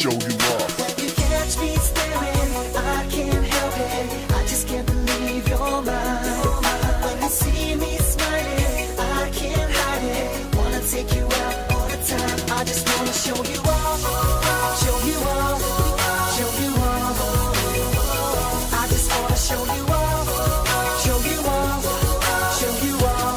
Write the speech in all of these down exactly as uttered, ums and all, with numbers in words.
show you off. When you catch me staring, I can't help it. I just can't believe you're mine. When you see me smiling, I can't hide it. Wanna take you out all the time. I just wanna show you off, show you off, show you off. I just wanna show you off, show you off, show you off.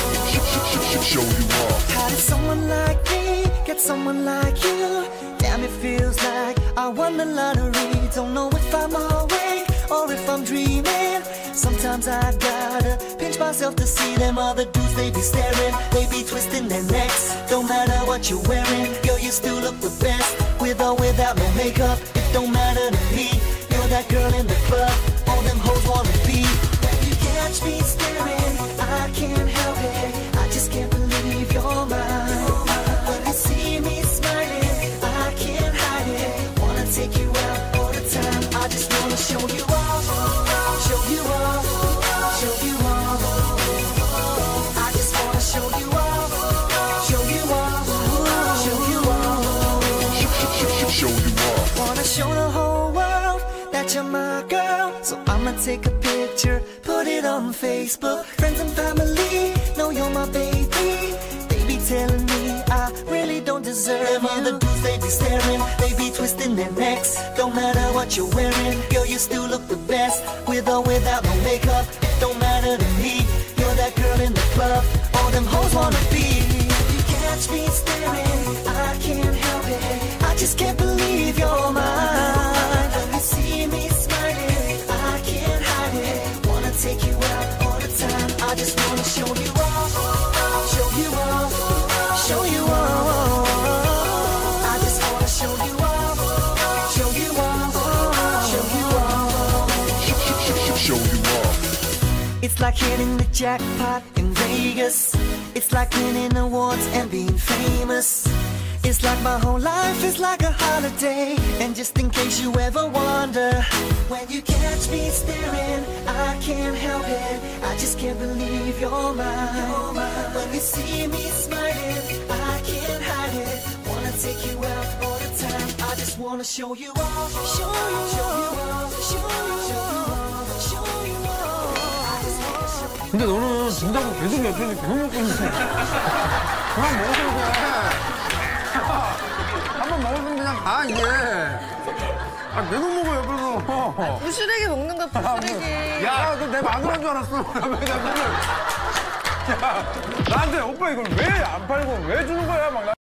Show you off. How did someone like me get someone like you? Damn, it feels like I won the lottery. Don't know if I'm awake or if I'm dreaming. Sometimes I gotta pinch myself to see them other dudes. They be staring, they be twisting their necks. Don't matter what you're wearing, girl, you still look the best. With or without no makeup, it don't matter to me. You're that girl in the club, all them hoes wanna be. When you catch me staring, I can't help it. I just can't believe you're mine. When you see me smiling, I can't hide it. Wanna take you out all the time. I just wanna show you off, show you off, show you off. I just wanna show you off, show you off, show you off. Show you off. Wanna show the whole world that you're my girl. So I'ma take a picture, put it on Facebook. Friends and family know you're my baby. They be telling me I really don't deserve you. Other dudes, they be staring, they be twisting their necks. Don't matter what you're wearing, girl, you still look the best. With or without no makeup, it don't matter to me. You're that girl in the club, all them hoes wanna be. You catch me staring, I can't help it. I just can't believe you're mine. When you see me smiling, I can't hide it. Wanna take you out all the time. I just wanna show you off, show you off, show you off. I just wanna show you off, show you off, show you off. Show you off. It's like hitting the jackpot in Vegas. It's like winning awards and being famous. It's like my whole life is like a holiday. And just in case you ever wonder, when you catch me staring, I can't help it. I just can't believe you're mine. When you see me smiling, I can't hide it. Wanna take you out all the time. I just wanna show you off, show you off, show you off, show you off. I just wanna show you off. 근데 너는 진다고 계속 여쭈니 계속 먹고 있는 거야. 그만 먹어도 돼. 한 번 먹으면 그냥 가, 이제. 아, 계속 먹어, 옆에서. 부스레기 먹는 거 부스레기. 야, 너 내 마누라인 줄 알았어. 왜 나 맨날. 야, 나한테 오빠 이걸 왜 안 팔고 왜 주는 거야, 막.